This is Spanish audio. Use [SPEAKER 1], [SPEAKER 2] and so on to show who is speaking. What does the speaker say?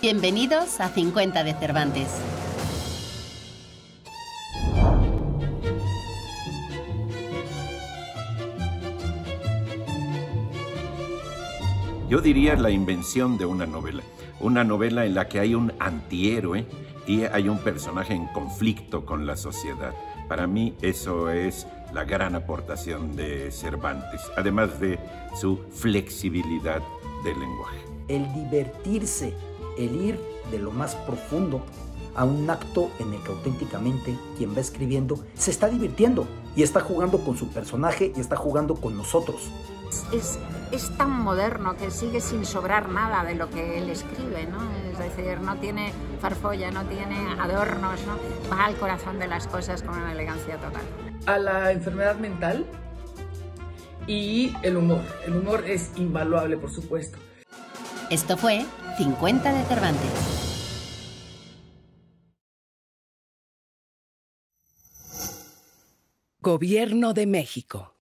[SPEAKER 1] Bienvenidos a 50 de Cervantes.
[SPEAKER 2] Yo diría la invención de una novela en la que hay un antihéroe y hay un personaje en conflicto con la sociedad. Para mí eso es la gran aportación de Cervantes, además de su flexibilidad del lenguaje.
[SPEAKER 3] El divertirse, el ir de lo más profundo a un acto en el que auténticamente quien va escribiendo se está divirtiendo y está jugando con su personaje y está jugando con nosotros.
[SPEAKER 4] Es tan moderno que sigue sin sobrar nada de lo que él escribe, ¿no? Es decir, no tiene farfolla, no tiene adornos, ¿no? Va al corazón de las cosas con una elegancia total.
[SPEAKER 5] A la enfermedad mental y el humor. El humor es invaluable, por supuesto.
[SPEAKER 1] Esto fue 50 de Cervantes.
[SPEAKER 6] Gobierno de México.